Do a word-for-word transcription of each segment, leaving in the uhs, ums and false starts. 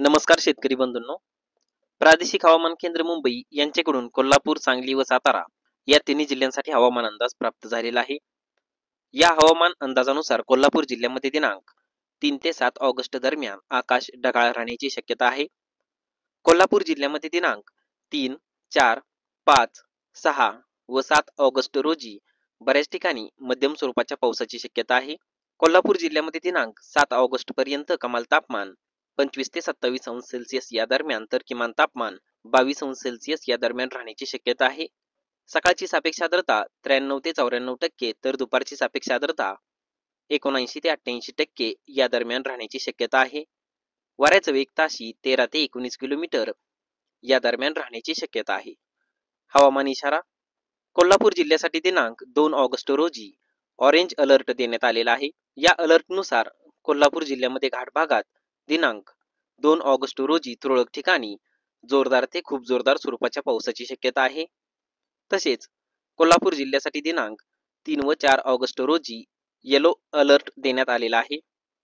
नमस्कार शेतकरी बंधूंनो. प्रादेशिक हवामान केंद्र मुंबई यांच्याकडून कोल्हापूर, सांगली व सातारा या तिन्ही जिल्ह्यांसाठी हवामान अंदाज प्राप्त झालेला आहे. या हवामान अंदाजानुसार कोल्हापूर जिल्ह्यामध्ये दिनांक तीन ते सात ऑगस्ट दरम्यान आकाश ढगाळ राहण्याची शक्यता आहे. कोल्हापूर जिल्ह्यामध्ये दिनांक तीन, चार, पाच, सहा व सात ऑगस्ट रोजी बऱ्याच ठिकाणी मध्यम स्वरूपाच्या पावसाची शक्यता आहे. कोल्हापूर जिल्ह्यामध्ये दिनांक सात ऑगस्ट पर्यंत कमाल तापमान पंचवीस ते सत्तावीस अंश सेल्सिअस या दरम्यान तर किमान तापमान बावीस अंश सेल्सिअस या दरम्यान राहण्याची शक्यता आहे. सकाळची सापेक्ष आर्द्रता त्र्याण्णव ते चौऱ्याण्णव टक्के तर दुपारची सापेक्ष आर्द्रता एकोणऐंशी ते अठ्ठ्याऐंशी टक्के या दरम्यान राहण्याची शक्यता आहे. वाऱ्याचा वेग ताशी तेरा ते एकोणीस किलोमीटर या दरम्यान राहण्याची शक्यता आहे. हवामान इशारा. कोल्हापूर जिल्ह्यासाठी दिनांक दोन ऑगस्ट रोजी ऑरेंज अलर्ट देण्यात आलेला आहे. या अलर्टनुसार कोल्हापूर जिल्ह्यामध्ये घाट भागात दिनांक दोन ऑगस्ट रोजी तुरळक ठिकाणी जोरदार ते खूप जोरदार स्वरूपाच्या पावसाची शक्यता आहे. तसेच कोल्हापूर जिल्ह्यासाठी दिनांक तीन व चार ऑगस्ट रोजी येलो अलर्ट देण्यात आलेला आहे.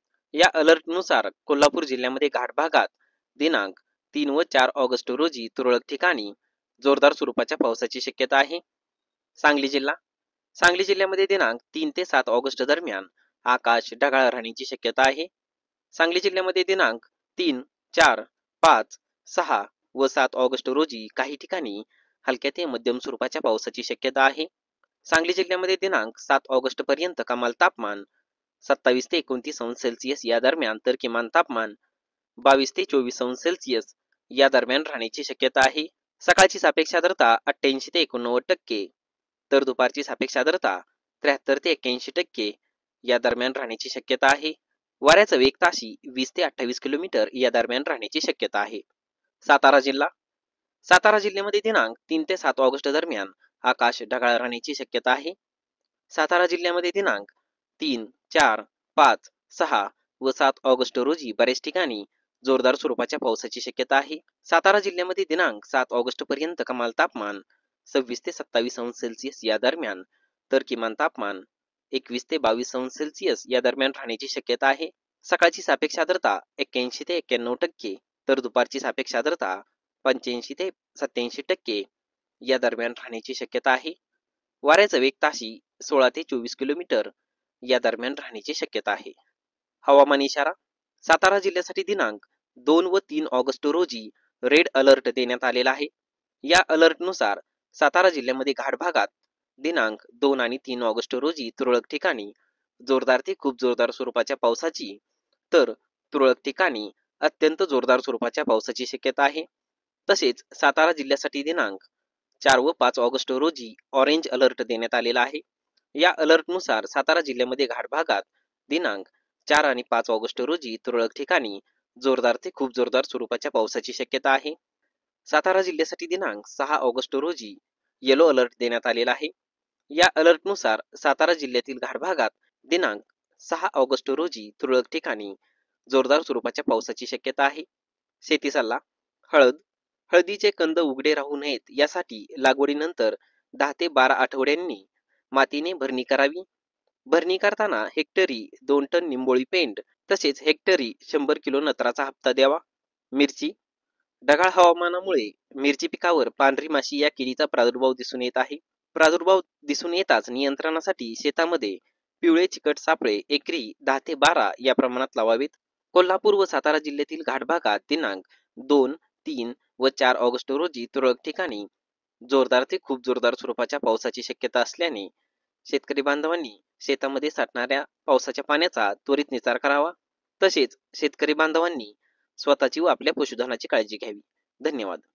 या अलर्टनुसार कोल्हापूर जिल्ह्यामध्ये घाट भागात दिनांक तीन व चार ऑगस्ट रोजी तुरळक ठिकाणी जोरदार स्वरूपाच्या पावसाची शक्यता आहे. सांगली जिल्हा. सांगली जिल्ह्यामध्ये दिनांक तीन ते सात ऑगस्ट दरम्यान आकाश ढगाळ राहण्याची शक्यता आहे. सांगली जिल्ह्यामध्ये दिनांक तीन, चार, पाच, सहा व सात ऑगस्ट रोजी काही ठिकाणी हलक्या ते मध्यम स्वरूपाच्या पावसाची शक्यता आहे. सांगली जिल्ह्यामध्ये दिनांक सात ऑगस्ट पर्यंत कमाल तापमान सत्तावीस ते एकोणतीस अंश सेल्सिअस या दरम्यान तर किमान तापमान बावीस ते चोवीस अंश सेल्सिअस या दरम्यान राहण्याची शक्यता आहे. सकाळची सापेक्ष आर्द्रता अठ्ठ्याऐंशी ते एकोणनव्वद टक्के तर दुपारची सापेक्ष आर्द्रता त्र्याहत्तर ते एक्क्याऐंशी टक्के या दरम्यान राहण्याची शक्यता आहे. वाऱ्याचा वेग ताशी वीस ते अठ्ठावीस किलोमीटर या दरम्यान राहण्याची शक्यता आहे. सातारा जिल्हा. सातारा जिल्ह्यामध्ये दिनांक तीन ते सात ऑगस्ट दरम्यान आकाश ढगाळ राहण्याची शक्यता आहे. सातारा जिल्ह्यामध्ये दिनांक तीन, चार, पाच, सहा व सात ऑगस्ट रोजी बऱ्याच ठिकाणी जोरदार स्वरूपाच्या पावसाची शक्यता आहे. सातारा जिल्ह्यामध्ये दिनांक सात ऑगस्ट पर्यंत कमाल तापमान सव्वीस ते सत्तावीस अंश सेल्सिअस या दरम्यान तर किमान तापमान एकवीस ते बावीस अंश सेल्सिअस या दरम्यान राहण्याची शक्यता आहे. सकाळची सापेक्ष आर्द्रता एक्क्याऐंशी ते एक्क्याण्णव टक्के तर दुपारची सापेक्ष आर्द्रता पंच्याऐंशी ते सत्याऐंशी टक्के या दरम्यान राहण्याची शक्यता आहे. वाऱ्याचा वेग ताशी सोळा ते चोवीस किलोमीटर या दरम्यान राहण्याची शक्यता आहे. हवामान इशारा. सातारा जिल्ह्यासाठी दिनांक दोन व तीन ऑगस्ट रोजी रेड अलर्ट देण्यात आलेला आहे. या अलर्टनुसार सातारा जिल्ह्यामध्ये घाट भागात दिनांक दोन आणि तीन ऑगस्ट रोजी तुरळक ठिकाणी जोरदार ते खूप जोरदार स्वरूपाच्या पावसाची तर तुरळक ठिकाणी अत्यंत जोरदार स्वरूपाच्या पावसाची शक्यता आहे. तसेच सातारा जिल्ह्यासाठी दिनांक चार व पाच ऑगस्ट रोजी ऑरेंज अलर्ट देण्यात आलेला आहे. या अलर्टनुसार सातारा जिल्ह्यामध्ये घाट भागात दिनांक चार आणि पाच ऑगस्ट रोजी तुरळक ठिकाणी जोरदार ते खूप जोरदार स्वरूपाच्या पावसाची शक्यता आहे. सातारा जिल्ह्यासाठी दिनांक सहा ऑगस्ट रोजी येलो अलर्ट देण्यात आलेला आहे. या अलर्टनुसार सातारा जिल्ह्यातील घाट भागात दिनांक सहा ऑगस्ट रोजी तुरळक ठिकाणी जोरदार स्वरूपाच्या पावसाची शक्यता आहे. शेती सल्ला. हळद. हळदीचे कंद उघडे राहू नयेत यासाठी लागवडीनंतर दहा ते बारा आठवड्यांनी मातीने भरणी करावी. भरणी करताना हेक्टरी दोन टन निंबोळी पेंड तसेच हेक्टरी शंभर किलो नत्राचा हप्ता द्यावा. मिरची. ढगाळ हवामानामुळे मिरची पिकावर पांढरी माशी या किडीचा प्रादुर्भाव दिसून येत आहे. प्रादुर्भाव दिसून येताच नियंत्रणासाठी शेतामध्ये पिवळे चिकट सापळे एकरी दहा ते बारा या प्रमाणात लावावेत. कोल्हापूर व सातारा जिल्ह्यातील घाट भागात दिनांक दोन, तीन व चार ऑगस्ट रोजी तुरळक ठिकाणी जोरदार ते खूप जोरदार स्वरूपाच्या पावसाची शक्यता असल्याने शेतकरी बांधवांनी शेतामध्ये साठणाऱ्या पावसाच्या पाण्याचा त्वरित निचार करावा. तसेच शेतकरी बांधवांनी स्वतःची व आपल्या पशुधनाची काळजी घ्यावी. धन्यवाद.